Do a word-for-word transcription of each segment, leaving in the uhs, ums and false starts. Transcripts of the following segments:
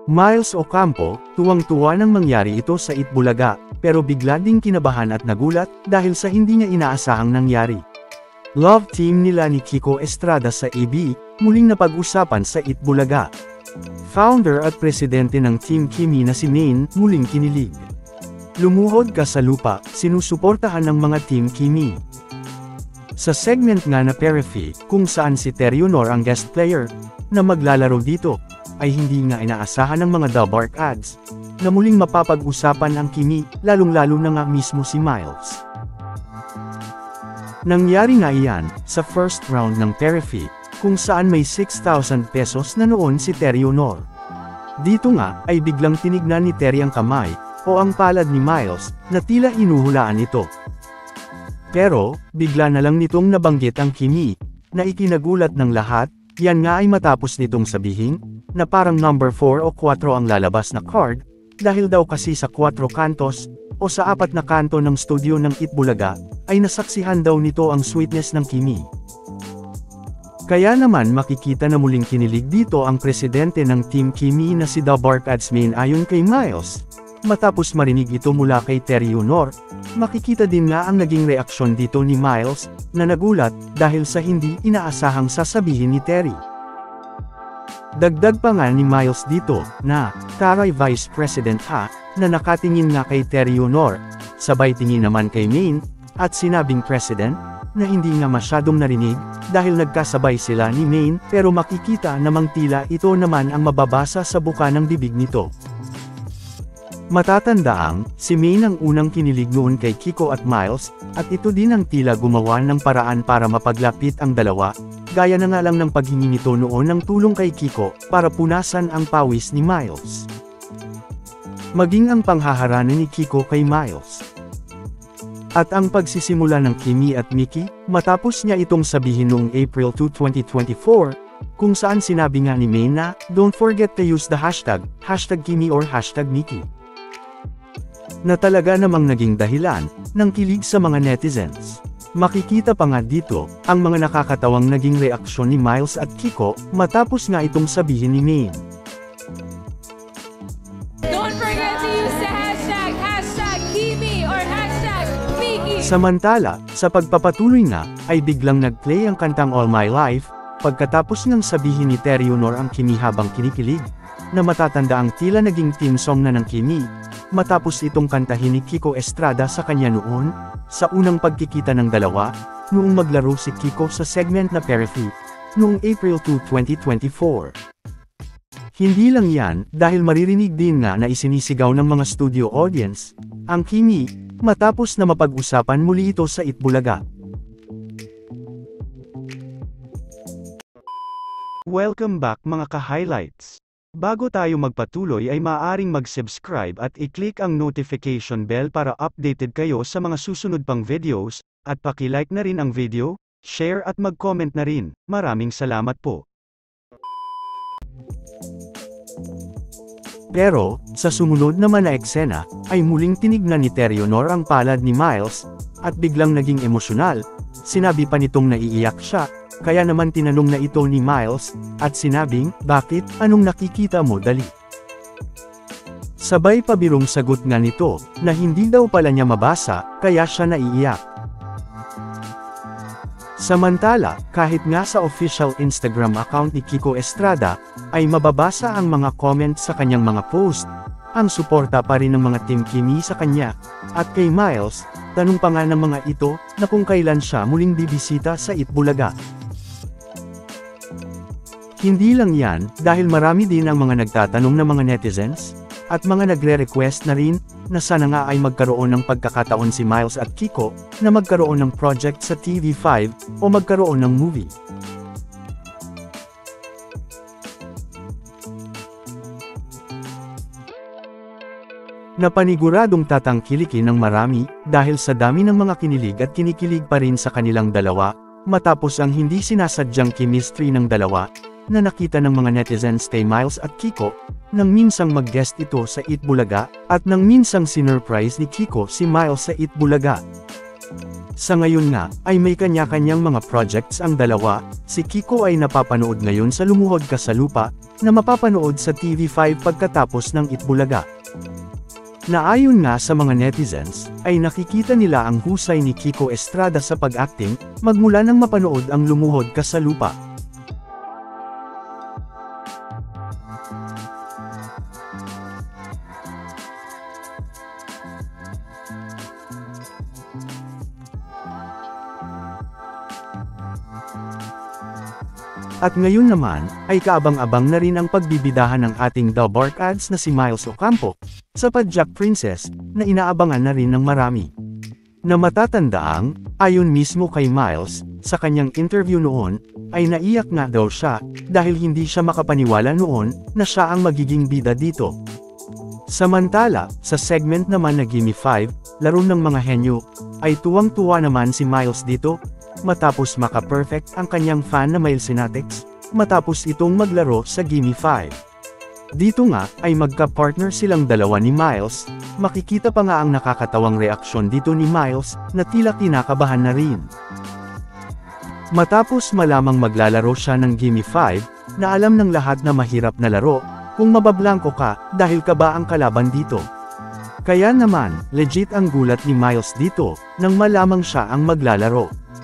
Miles Ocampo, tuwang-tuwa nang mangyari ito sa Itbulaga, pero bigla ding kinabahan at nagulat dahil sa hindi niya inaasahang nangyari. Love team nila ni Kiko Estrada sa A B, muling napag-usapan sa Itbulaga. Founder at presidente ng Team Kimi na si Maine, muling kinilig. Lumuhod ka sa lupa, sinusuportahan ng mga Team Kimi. Sa segment nga na Periphery, kung saan si Terry Honor ang guest player, na maglalaro dito, ay hindi nga inaasahan ng mga Dabark ads, na muling mapapag-usapan ang Kimi, lalong-lalo na nga mismo si Miles. Nangyari nga iyan, sa first round ng Periphery, kung saan may six thousand pesos na noon si Terry Honor. Dito nga, ay biglang tinignan ni Terry ang kamay, o ang palad ni Miles, na tila inuhulaan ito. Pero, bigla na lang nitong nabanggit ang Kimi, na ikinagulat ng lahat, yan nga ay matapos nitong sabihin, na parang number four o four ang lalabas na card, dahil daw kasi sa four kantos, o sa apat na kanto ng studio ng Itbulaga, ay nasaksihan daw nito ang sweetness ng Kimi. Kaya naman makikita na muling kinilig dito ang presidente ng Team Kimi na si Dabark Ads Maine ayon kay Miles. Matapos marinig ito mula kay Terry Honor, makikita din nga ang naging reaksyon dito ni Miles, na nagulat, dahil sa hindi inaasahang sasabihin ni Terry. Dagdag pa nga ni Miles dito, na, taray Vice President ha, na nakatingin nga kay Terry Honor, sabay tingin naman kay Maine, at sinabing President, na hindi nga masyadong narinig, dahil nagkasabay sila ni Maine, pero makikita namang tila ito naman ang mababasa sa buka ng bibig nito. Matatandaang, si Maine ang unang kinilig noon kay Kiko at Miles, at ito din ang tila gumawa ng paraan para mapaglapit ang dalawa, gaya na nga lang ng paghingi nito noon ng tulong kay Kiko, para punasan ang pawis ni Miles. Maging ang panghaharana ni Kiko kay Miles. At ang pagsisimula ng Kimi at Mickey, matapos niya itong sabihin noong April second, twenty twenty-four, kung saan sinabi nga ni Maine na, don't forget to use the hashtag, hashtag Kimi or hashtag Mickey. Na talaga namang naging dahilan, ng kilig sa mga netizens. Makikita pa nga dito, ang mga nakakatawang naging reaksyon ni Miles at Kiko, matapos nga itong sabihin ni Maine. Don't forget to use the hashtag, hashtag Kimi or hashtag Mickey. Samantala, sa pagpapatuloy nga, ay biglang nag-play ang kantang All My Life, pagkatapos ngang sabihin ni Terry Honor ang Kimi habang kinikilig, na matatanda ang tila naging team song na ng Kimi, matapos itong kantahin ni Kiko Estrada sa kanya noon, sa unang pagkikita ng dalawa, noong maglaro si Kiko sa segment na Periphery, noong April second, twenty twenty-four. Hindi lang yan, dahil maririnig din nga na isinisigaw ng mga studio audience, ang Kimi, matapos na mapag-usapan muli ito sa Itbulaga. Welcome back mga ka-highlights! Bago tayo magpatuloy ay maaaring mag-subscribe at i-click ang notification bell para updated kayo sa mga susunod pang videos, at paki-like na rin ang video, share at mag-comment na rin. Maraming salamat po. Pero, sa sumunod naman na eksena, ay muling tinignan ni Terry Honor ang palad ni Miles, at biglang naging emosyonal. Sinabi pa nitong naiiyak siya, kaya naman tinanong na ito ni Miles, at sinabing, bakit, anong nakikita mo dali? Sabay pabirong sagot nga nito, na hindi daw pala niya mabasa, kaya siya naiiyak. Samantala, kahit nga sa official Instagram account ni Kiko Estrada, ay mababasa ang mga comment sa kanyang mga post, ang suporta pa rin ng mga Team Kimi sa kanya, at kay Miles, tanong pa nga ng mga ito, na kung kailan siya muling bibisita sa Itbulaga. Hindi lang yan, dahil marami din ang mga nagtatanong na mga netizens, at mga nagre-request na rin, na sana nga ay magkaroon ng pagkakataon si Miles at Kiko, na magkaroon ng project sa T V five, o magkaroon ng movie. Napaniguradong tatangkilikin ng marami, dahil sa dami ng mga kinilig at kinikilig pa rin sa kanilang dalawa, matapos ang hindi sinasadyang chemistry ng dalawa, na nakita ng mga netizens kay Miles at Kiko, nang minsang mag-guest ito sa Itbulaga, at nang minsang sinurprise ni Kiko si Miles sa Itbulaga. Sa ngayon nga, ay may kanya-kanyang mga projects ang dalawa. Si Kiko ay napapanood ngayon sa Lumuhod Ka sa Lupa, na mapapanood sa T V five pagkatapos ng Itbulaga. Naayon nga sa mga netizens, ay nakikita nila ang husay ni Kiko Estrada sa pag-acting, magmula nang mapanood ang Lumuhod Ka sa Lupa. At ngayon naman, ay kaabang-abang na rin ang pagbibidahan ng ating The Bark Ads na si Miles Ocampo, sa Padjak Princess, na inaabangan na rin ng marami. Na matatandaang, ayon mismo kay Miles, sa kanyang interview noon, ay naiyak nga daw siya, dahil hindi siya makapaniwala noon, na siya ang magiging bida dito. Samantala, sa segment naman na Gimme five, laro ng mga henyo, ay tuwang-tuwa naman si Miles dito, matapos maka-perfect ang kanyang fan na Miles Synatics, matapos itong maglaro sa Gimme five. Dito nga, ay magka-partner silang dalawa ni Miles, makikita pa nga ang nakakatawang reaksyon dito ni Miles, na tila kinakabahan na rin. Matapos malamang maglalaro siya ng Gimme five, na alam ng lahat na mahirap na laro, kung mabablangko ka, dahil ka ba ang kalaban dito. Kaya naman, legit ang gulat ni Miles dito, nang malamang siya ang maglalaro.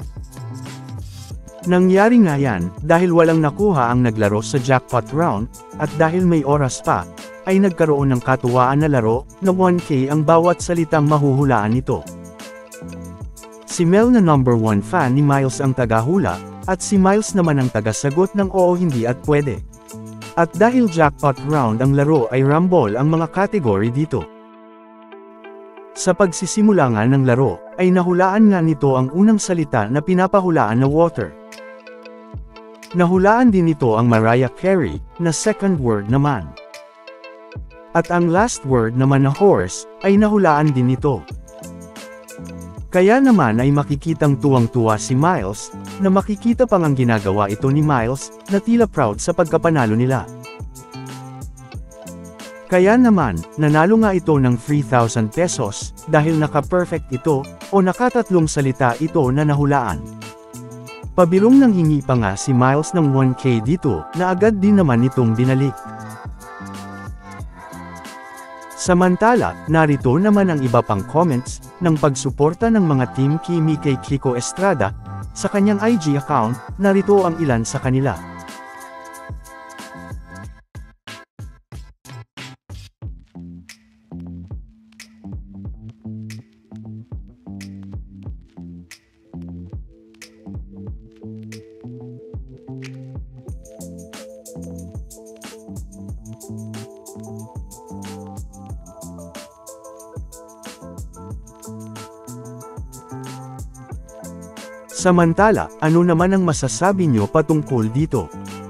Nangyari nga yan, dahil walang nakuha ang naglaro sa jackpot round, at dahil may oras pa, ay nagkaroon ng katuwaan na laro, na one K ang bawat salitang mahuhulaan nito. Si Mel na number one fan ni Miles ang tagahula, at si Miles naman ang tagasagot ng oo hindi at pwede. At dahil jackpot round ang laro ay rumble ang mga kategory dito. Sa pagsisimula nga ng laro, ay nahulaan nga nito ang unang salita na pinapahulaan na water. Nahulaan din nito ang Mariah Carey, na second word naman. At ang last word naman na horse, ay nahulaan din nito. Kaya naman ay makikitang tuwang-tuwa si Miles, na makikita pang ang ginagawa ito ni Miles, na tila proud sa pagkapanalo nila. Kaya naman, nanalo nga ito ng three thousand pesos, dahil naka-perfect ito, o nakatatlong salita ito na nahulaan. Pabirong nang hingi pa nga si Miles ng one K dito, na agad din naman itong binalik. Samantala, narito naman ang iba pang comments, ng pagsuporta ng mga Team Kimi kay Kiko Estrada, sa kanyang I G account, narito ang ilan sa kanila. Samantala, ano naman ang masasabi nyo patungkol dito?